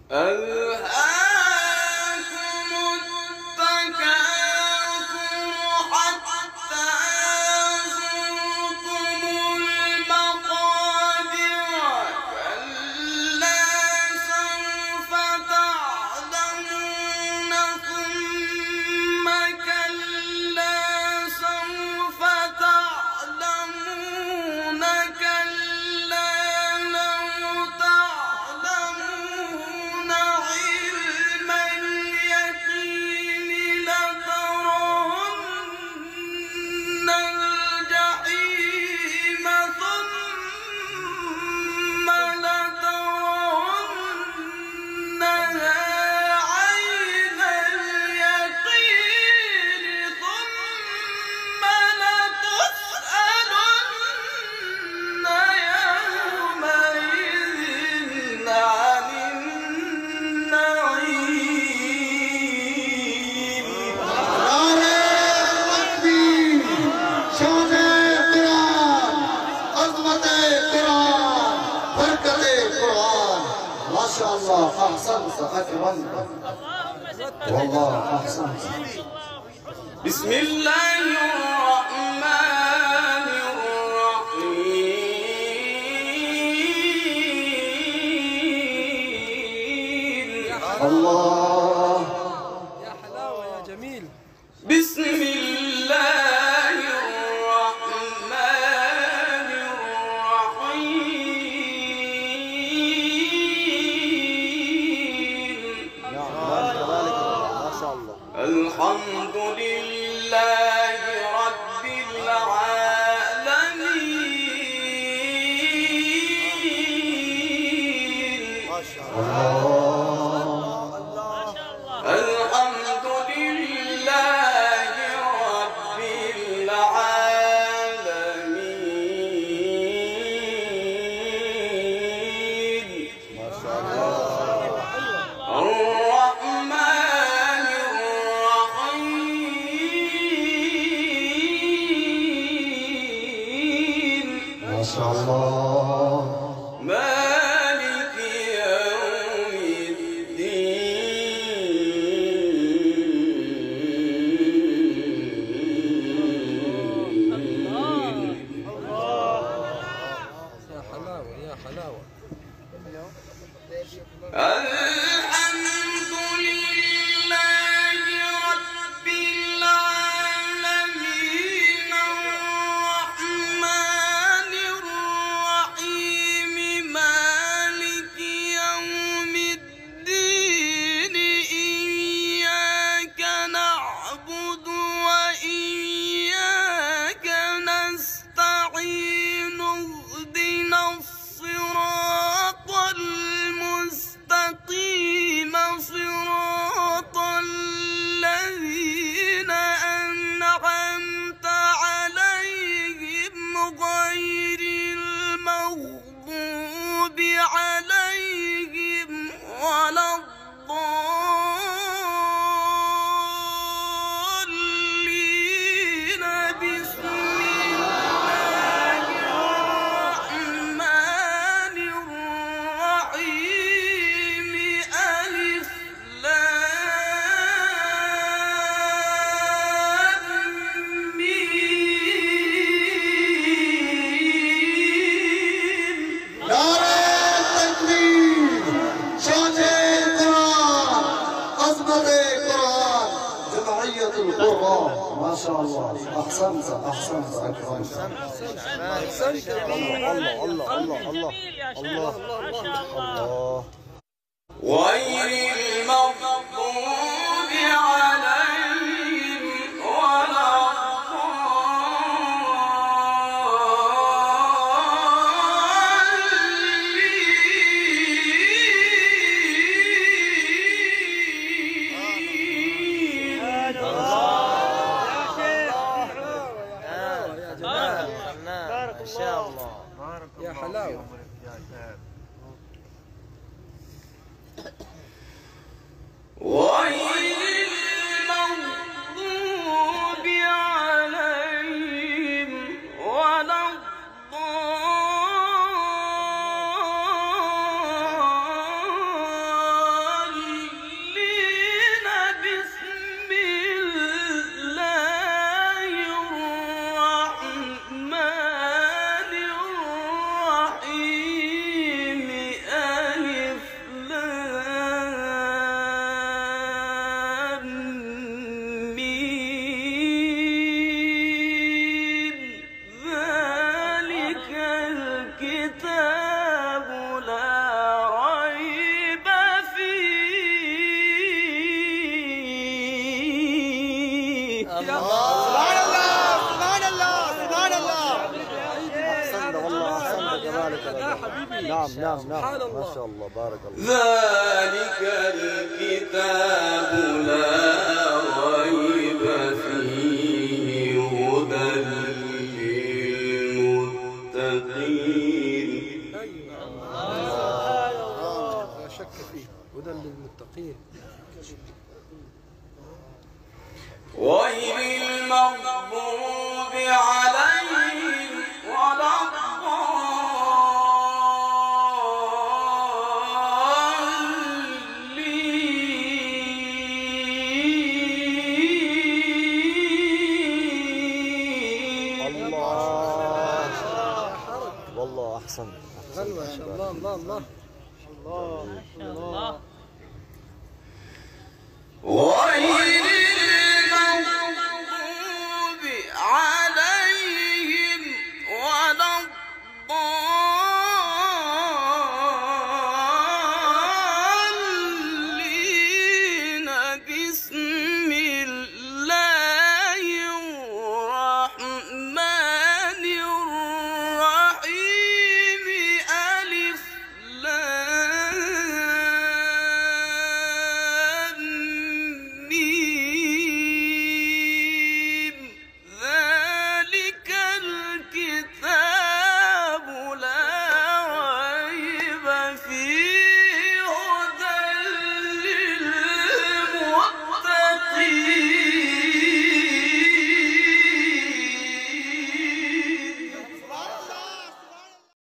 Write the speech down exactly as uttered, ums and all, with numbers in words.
والله أحسنت. بسم الله الرحمن الرحيم. الله يا حلاوة يا جميل. بسم الله الرحمن الرحيم. الحمد لله رب العالمين. ما شاء الله. الحمد لله رب العالمين. ما شاء الله. الرحمن الرحيم. ما شاء الله. مالك يوم الدين. يا حلاوة يا حلاوة. الحمد لله رب العالمين. الرحمن الرحيم. مالك يوم الدين. إياك نعبد وإياك نستعين. اهدنا الصراط المستقيم. صراط الذين أنعمت عليهم غير المغضوب عليهم ولا الضالين. بسم الله الرحمن الرحيم. ألف لام ميم. نعرة التكبير. شان القرآن. عظمة القرآن. جمعية القرآن. ما شاء الله. أحسنت أحسنت أكرمت. أحسنت يا الله الله الله الله الله الله الله. غير المغضوب عليهم ولا يا حلاوة. نعم نعم سبحان نعم الله. ما شاء الله بارك الله. ذلك الكتاب لا ريب فيه هدى للمتقين. لا شك فيه هدى للمتقين. غير المغضوب عليهم ولا الله والله أحسن. ما شاء الله الله الله.